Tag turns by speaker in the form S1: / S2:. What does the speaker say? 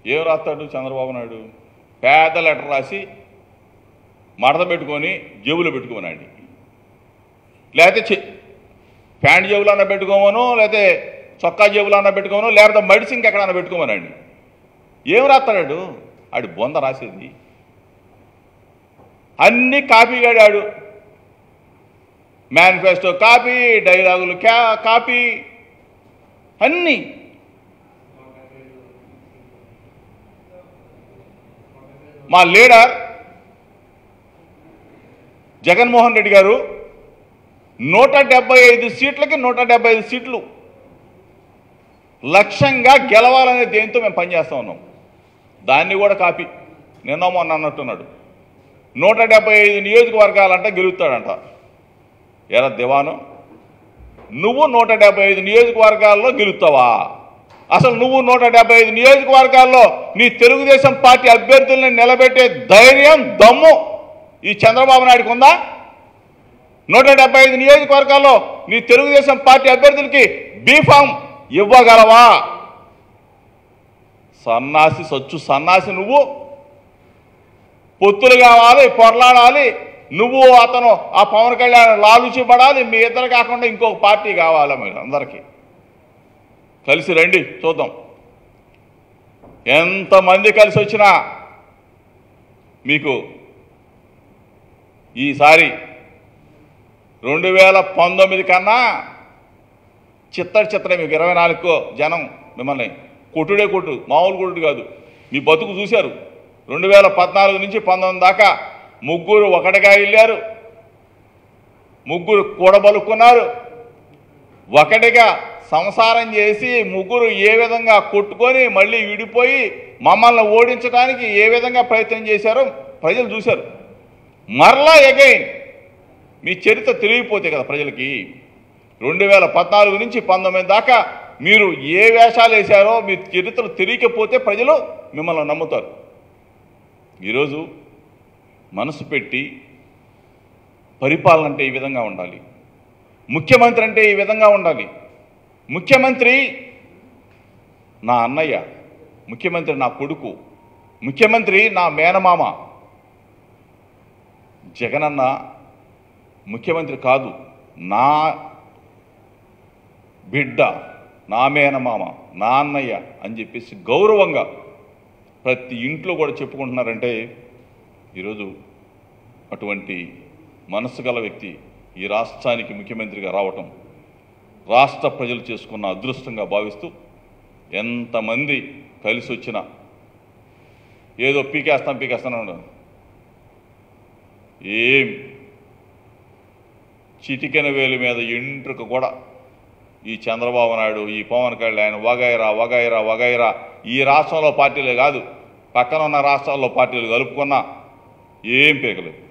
S1: ఏం రాస్తాడు చంద్రబాబు నాయుడు? పెద్ద లెటర్ రాసి మడత పెట్టుకొని జేబులో పెట్టుకోమనండి, లేకపోతే ప్యాంట్ జేబులో అన్న పెట్టుకోమను, లేకపోతే చొక్కా జేబులో అన్న పెట్టుకోమను, లేకపోతే మడిసి ఇంకెక్కడన్నా పెట్టుకోమనండి. ఏం రాస్తాడు ఆడు? బొంద రాసేది అన్నీ కాపీగాడాడు. మేనిఫెస్టో కాపీ, డైలాగులు కాపీ, అన్నీ. మా లీడర్ జగన్మోహన్ రెడ్డి గారు 175 సీట్లకి 175 సీట్లు లక్ష్యంగా గెలవాలనే దేంతో మేము పనిచేస్తూ ఉన్నాం. దాన్ని కూడా కాపీ. నిన్న మొన్న అన్నట్టున్నాడు 175 నియోజకవర్గాలంట గెలుస్తాడంట. ఎరా దివాను, నువ్వు 175 నియోజకవర్గాల్లో గెలుస్తావా? అసలు నువ్వు 175 నియోజకవర్గాల్లో నీ తెలుగుదేశం పార్టీ అభ్యర్థుల్ని నిలబెట్టే ధైర్యం, దమ్ము ఈ చంద్రబాబు నాయుడుకు ఉందా? 175 నియోజకవర్గాల్లో నీ తెలుగుదేశం పార్టీ అభ్యర్థులకి బీఫామ్ ఇవ్వగలవా? సన్నాసి, సచ్చు సన్నాసి నువ్వు. పొత్తులు కావాలి, పొరలాడాలి, నువ్వు అతను ఆ పవన్ కళ్యాణ్ లాలుచి పడాలి, మీ ఇద్దరు కాకుండా ఇంకొక పార్టీ కావాలి. మీరు అందరికీ కలిసి రండి, చూద్దాం. ఎంతమంది కలిసి వచ్చినా మీకు ఈసారి 2019 కన్నా చిత్తడి మీకు 24 జనం మిమ్మల్ని కొట్టుడే కొట్టు, మామూలు కొట్టు కాదు. మీ బతుకు చూశారు. 2014 నుంచి 19 దాకా ముగ్గురు ఒకటిగా వెళ్ళారు, ముగ్గురు కూడబలుక్కున్నారు, ఒకటిగా సంసారం చేసి ముగ్గురు ఏ విధంగా కొట్టుకొని మళ్ళీ విడిపోయి మమ్మల్ని ఓడించడానికి ఏ విధంగా ప్రయత్నం చేశారో ప్రజలు చూశారు. మరలా అగైన్ మీ చరిత్ర తెలియకపోతే కదా ప్రజలకి. 2014 నుంచి 19 దాకా మీరు ఏ వేషాలు వేశారో మీ చరిత్రలు తెలియకపోతే ప్రజలు మిమ్మల్ని నమ్ముతారు. ఈరోజు మనసు పెట్టి పరిపాలన అంటే ఈ విధంగా ఉండాలి, ముఖ్యమంత్రి అంటే ఈ విధంగా ఉండాలి. ముఖ్యమంత్రి నా అన్నయ్య, ముఖ్యమంత్రి నా కొడుకు, ముఖ్యమంత్రి నా మేనమామ. జగనన్న ముఖ్యమంత్రి కాదు, నా బిడ్డ, నా మేనమామ, నా అన్నయ్య అని చెప్పేసి గౌరవంగా ప్రతి ఇంట్లో కూడా చెప్పుకుంటున్నారంటే ఈరోజు అటువంటి మనసు గల వ్యక్తి ఈ రాష్ట్రానికి ముఖ్యమంత్రిగా రావటం రాష్ట్ర ప్రజలు చేసుకున్న అదృష్టంగా భావిస్తూ, ఎంతమంది కలిసి వచ్చినా ఏదో పీకేస్తాను ఏం చిటికెన వేలు మీద ఎంట్రుక కూడా ఈ చంద్రబాబు నాయుడు, ఈ పవన్ కళ్యాణ్ వగైరా ఈ రాష్ట్రంలో పార్టీలే కాదు, పక్కన ఉన్న రాష్ట్రాల్లో పార్టీలు కలుపుకున్నా ఏం పీకలేదు.